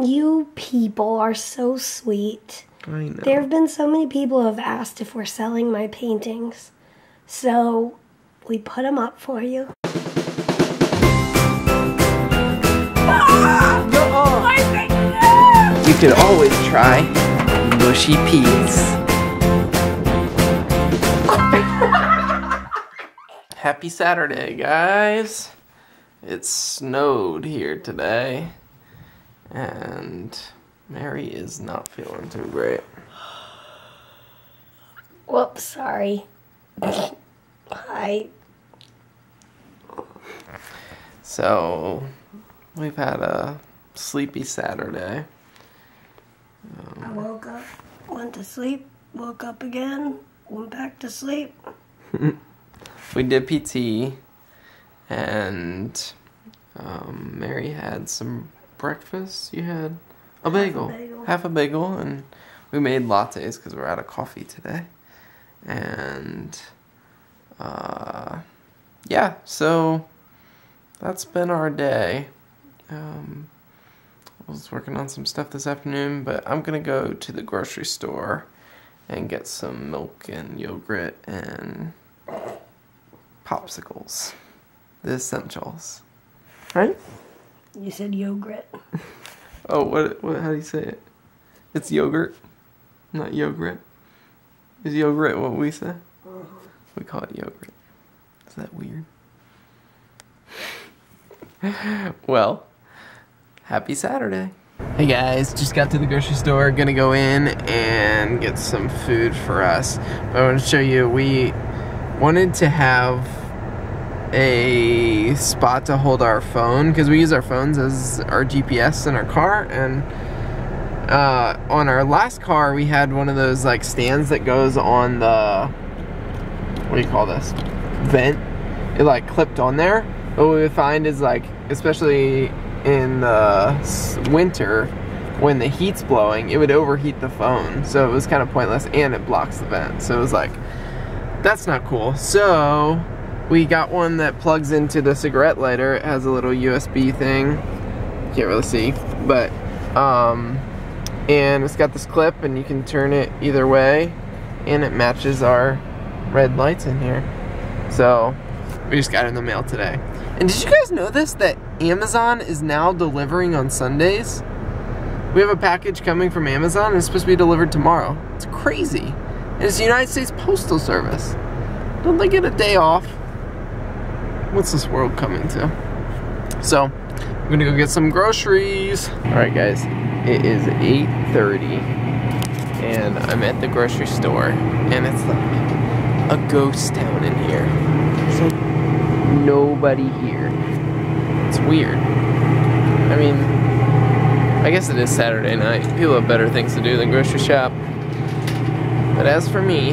You people are so sweet. I know. There have been so many people who have asked if we're selling my paintings. So, we put them up for you. You could always try mushy peas. Happy Saturday, guys. It snowed here today, and Mary is not feeling too great. Whoops, sorry. Hi. So, we've had a sleepy Saturday. I woke up, went to sleep, woke up again, went back to sleep. We did PT, and Mary had some breakfast. You had a bagel. Half a bagel, and we made lattes because we're out of coffee today. And yeah, so that's been our day. I was working on some stuff this afternoon, but I'm gonna go to the grocery store and get some milk and yogurt and popsicles. The essentials. Right? You said yogurt. Oh, what, how do you say it? It's yogurt, not yogurt. Is yogurt what we say? We call it yogurt. Is that weird? Well, happy Saturday. Hey guys, just got to the grocery store. Gonna go in and get some food for us. But I want to show you, we wanted to have a spot to hold our phone because we use our phones as our GPS in our car, and on our last car we had one of those like stands that goes on the, what do you call this, vent. It like clipped on there. What we would find is, like, especially in the winter when the heat's blowing, it would overheat the phone, so it was kind of pointless, and it blocks the vent, so it was like, that's not cool. So we got one that plugs into the cigarette lighter. It has a little USB thing, can't really see, but and it's got this clip and you can turn it either way, and it matches our red lights in here. So we just got it in the mail today. And did you guys know this, that Amazon is now delivering on Sundays? We have a package coming from Amazon and it's supposed to be delivered tomorrow. It's crazy. And it's the United States Postal Service. Don't they get a day off? What's this world coming to? So, I'm gonna go get some groceries. Alright guys, it is 8:30 and I'm at the grocery store, and it's like a ghost town in here. There's like nobody here. It's weird. I mean, I guess it is Saturday night. People have better things to do than grocery shop. But as for me,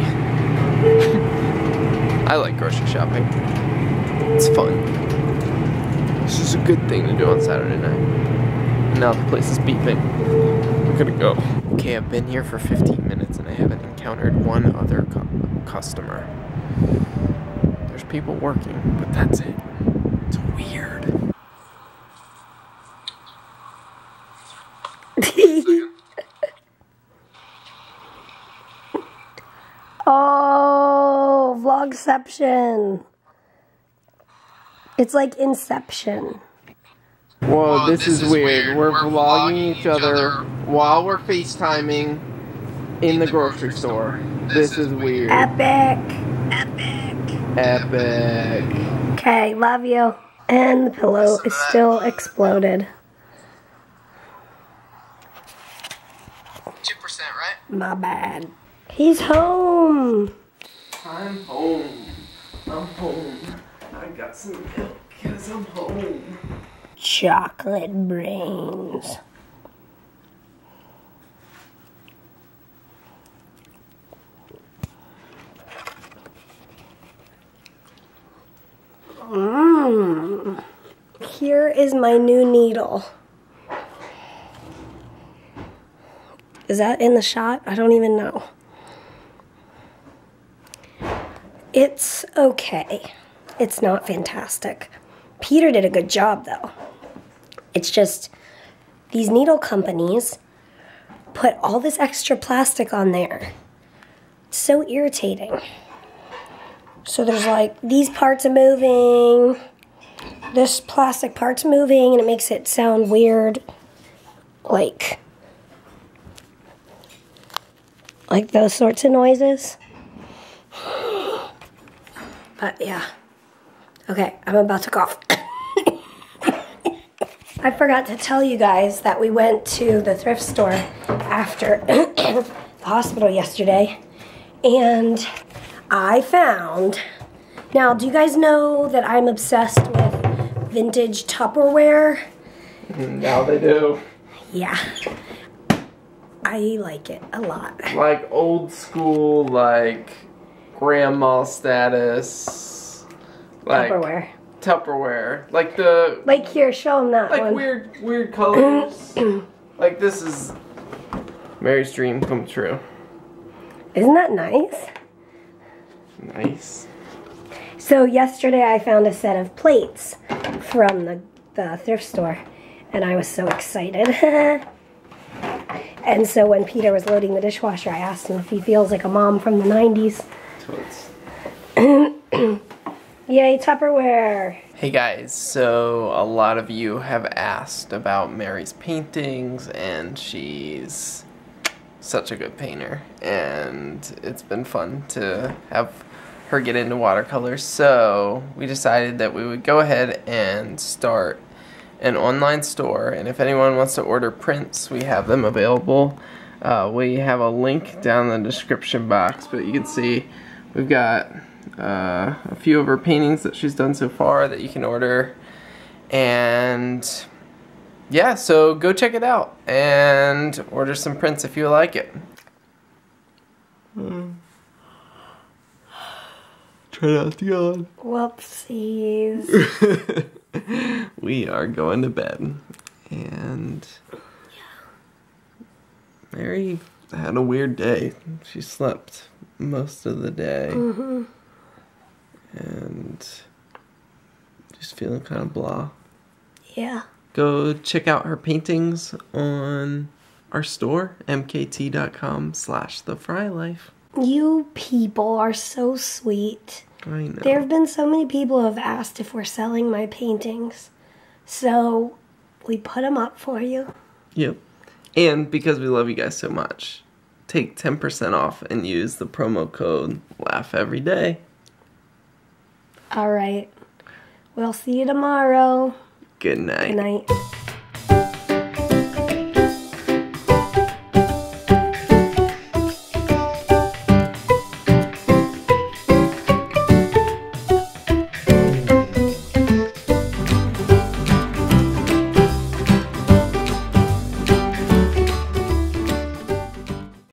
I like grocery shopping. It's fun. It's just a good thing to do on Saturday night. And now the place is beeping. I'm gonna go. Okay, I've been here for 15 minutes and I haven't encountered one other customer. There's people working, but that's it. It's weird. Oh, Vlogception. It's like Inception. Whoa, this is weird. We're vlogging each other while we're FaceTiming in the grocery store. This is weird. Epic. Epic. Epic. Okay, love you. And the pillow is still exploded. 2%, right? My bad. He's home. I'm home. I'm home. I got some milk because I'm home. Chocolate brains. Here is my new needle. Is that in the shot? I don't even know. It's okay. It's not fantastic. Peter did a good job though. It's just, these needle companies put all this extra plastic on there. It's so irritating. So there's like, these parts are moving, this plastic part's moving, and it makes it sound weird. Like those sorts of noises. But yeah. Okay, I'm about to cough. I forgot to tell you guys that we went to the thrift store after the hospital yesterday. And I found... Now, do you guys know that I'm obsessed with vintage Tupperware? Now they do. Yeah. I like it a lot. Like old school, like grandma status. Like Tupperware. Like the... Like here, show them that like one. weird colors. Like this is Mary's dream come true. Isn't that nice? Nice. So yesterday I found a set of plates from the thrift store, and I was so excited. And so when Peter was loading the dishwasher, I asked him if he feels like a mom from the 90s. Yay, Tupperware! Hey guys, so a lot of you have asked about Mary's paintings, and she's such a good painter, and it's been fun to have her get into watercolors. So we decided that we would go ahead and start an online store, and if anyone wants to order prints, we have them available. We have a link down in the description box, but you can see we've got a few of her paintings that she's done so far that you can order. And yeah, so go check it out and order some prints if you like it. Try not to yawn. Whoopsies. We are going to bed. And Mary had a weird day. She slept most of the day. And just feeling kind of blah. Yeah. Go check out her paintings on our store, mkt.com/thefrylife. You people are so sweet. I know. There have been so many people who have asked if we're selling my paintings. So we put them up for you. Yep. And because we love you guys so much, take 10% off and use the promo code LAUGHEVERYDAY. All right. We'll see you tomorrow. Good night. Good night.